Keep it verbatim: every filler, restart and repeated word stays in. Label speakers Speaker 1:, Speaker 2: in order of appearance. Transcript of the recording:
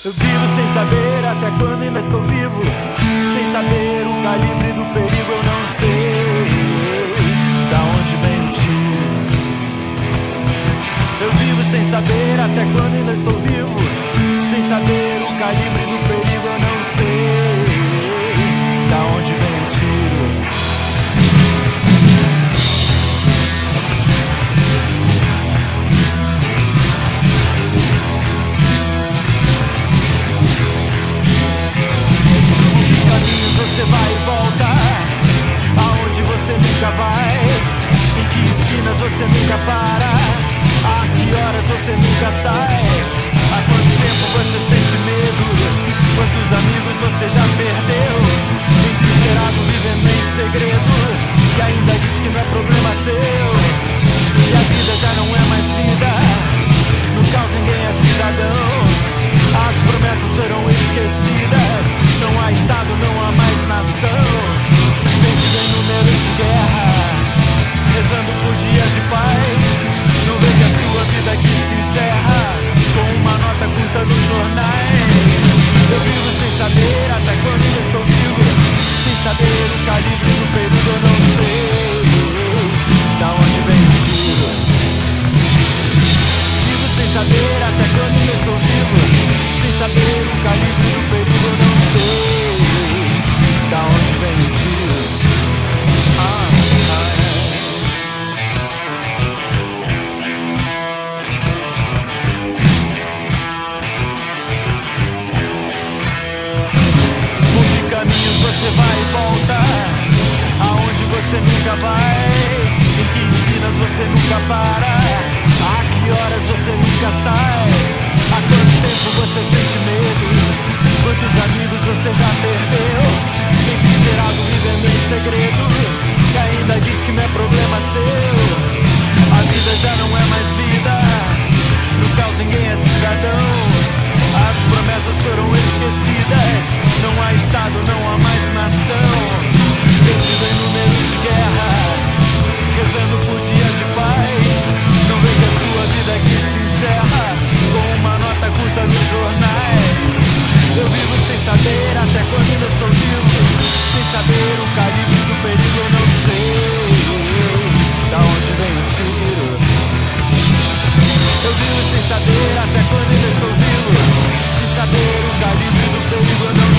Speaker 1: Eu vivo sem saber até quando ainda estou vivo, sem saber o calibre do perigo. Eu não sei da onde vem o tiro. Eu vivo sem saber até quando ainda estou vivo, sem saber o calibre do perigo. Eu não sei da onde vem o tiro. Você vai e volta, aonde você nunca vai, em que esquinas você nunca para, a que horas você nunca sai, há quanto tempo você sente medo, quantos amigos você já perdeu, encarcerado vivendo em segredo, e ainda diz que não é problema seu, e a vida já não é mais vida, no caos ninguém é cidadão, as promessas foram esquecidas, não há Estado, não há mais nação. Vende em números de guerra, rezando por dias de paz. Não vê que a sua vida aqui se encerra com uma nota curta nos jornais. Eu vivo sem saber até quando eu estou vivo, sem saber o calibre do período. Eu não sei da onde vem o tiro. Vivo sem saber até quando eu estou vivo, sem saber o calibre do período. Eu não sei da onde vem o tiro. Ah, ah, por que caminhos você vai e volta, aonde você nunca vai, em que esquinas você nunca para, a que horas você nunca sai, há quanto tempo você sente medo, quantos amigos você já perdeu, encarcerado vivendo em segredo, que ainda diz que não é problema seu, a vida já não é mais vida, no caos ninguém é cidadão, as promessas foram esquecidas, não há Estado, não há mais nação, perdido em números de guerra, rezando por dias de paz, não vê que a sua vida aqui se encerra com uma nota curta nos jornais. Eu vivo sem saber até quando eu estou vivo, sem saber o calibre do perigo. Eu não sei da onde vem o tiro. Eu vivo sem saber até quando eu estou vivo, sem saber o calibre do perigo. Eu não